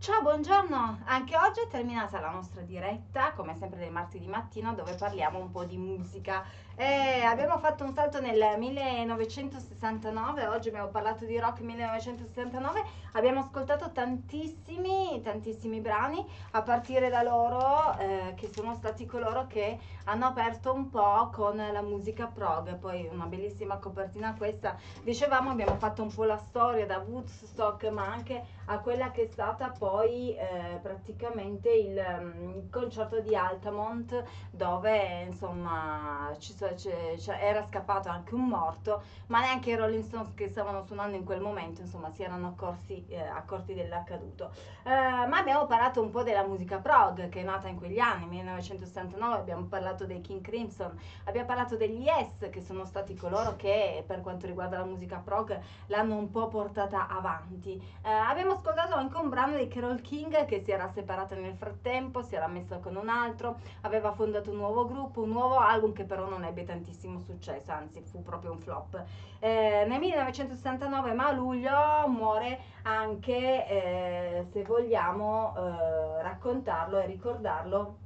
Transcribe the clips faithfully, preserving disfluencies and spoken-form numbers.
Ciao, buongiorno! Anche oggi è terminata la nostra diretta, come sempre del martedì mattina, dove parliamo un po' di musica. Eh, abbiamo fatto un salto nel millenovecentosessantanove, oggi abbiamo parlato di rock millenovecentosessantanove, abbiamo ascoltato tantissimi, tantissimi brani, a partire da loro, eh, che sono stati coloro che hanno aperto un po' con la musica prog, poi una bellissima copertina questa. Dicevamo, abbiamo fatto un po' la storia da Woodstock, ma anche a quella che è stata poi eh, praticamente il, mm, il concerto di Altamont, dove insomma ci so- c'è- c'è- era scappato anche un morto, ma neanche i Rolling Stones, che stavano suonando in quel momento, insomma, si erano accorsi, eh, accorti dell'accaduto. Eh, ma abbiamo parlato un po' della musica prog, che è nata in quegli anni, millenovecentosessantanove. Abbiamo parlato dei King Crimson, abbiamo parlato degli Yes, che sono stati coloro che per quanto riguarda la musica prog l'hanno un po' portata avanti. Eh, abbiamo ascoltato anche un brano di Carole King, che si era separata nel frattempo, si era messa con un altro, aveva fondato un nuovo gruppo, un nuovo album che però non ebbe tantissimo successo, anzi fu proprio un flop. Eh, nel millenovecentosessantanove, ma a luglio, muore anche, eh, se vogliamo eh, raccontarlo e ricordarlo,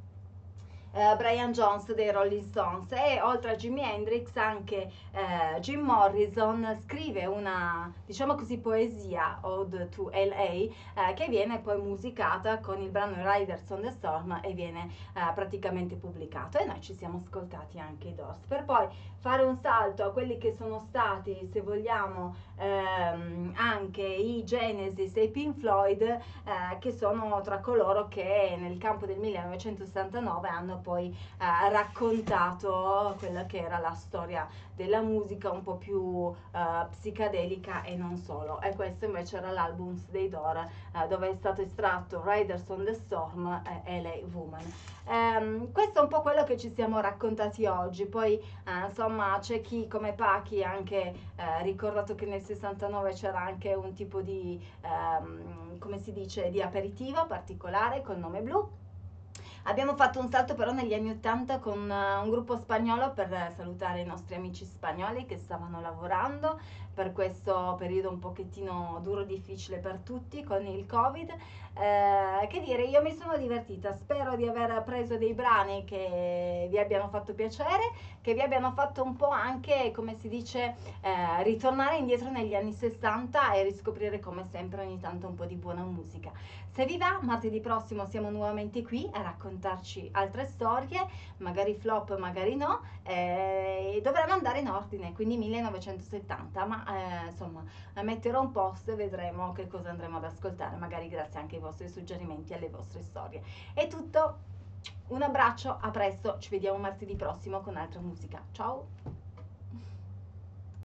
eh, Brian Jones dei Rolling Stones. E oltre a Jimi Hendrix anche eh, Jim Morrison scrive una, diciamo così, poesia, Ode to L A, eh, che viene poi musicata con il brano Riders on the Storm e viene eh, praticamente pubblicato, e noi ci siamo ascoltati anche i Doors, per poi fare un salto a quelli che sono stati, se vogliamo, ehm, anche i Genesis e i Pink Floyd, eh, che sono tra coloro che nel campo del millenovecentosessantanove hanno poi eh, raccontato quella che era la storia della musica un po' più eh, psicadelica e non solo. E questo invece era l'album dei Door, eh, dove è stato estratto Riders on the Storm e L A Woman. Um, questo è un po' quello che ci siamo raccontati oggi. Poi eh, insomma c'è chi come Pachi ha anche eh, ricordato che nel sessantanove c'era anche un tipo di ehm, come si dice, di aperitivo particolare col nome blu. Abbiamo fatto un salto però negli anni ottanta con uh, un gruppo spagnolo, per uh, salutare i nostri amici spagnoli che stavano lavorando per questo periodo un pochettino duro, difficile per tutti con il Covid. Eh, che dire, io mi sono divertita, spero di aver preso dei brani che vi abbiano fatto piacere, che vi abbiano fatto un po' anche, come si dice, eh, ritornare indietro negli anni sessanta e riscoprire come sempre ogni tanto un po' di buona musica. Se vi va, martedì prossimo siamo nuovamente qui a raccontarci altre storie, magari flop, magari no, eh, e dovremo andare in ordine, quindi millenovecentosettanta, ma eh, insomma metterò un post e vedremo che cosa andremo ad ascoltare, magari grazie anche ai vostri suggerimenti e alle vostre storie. È tutto, un abbraccio, a presto, ci vediamo martedì prossimo con altra musica. Ciao!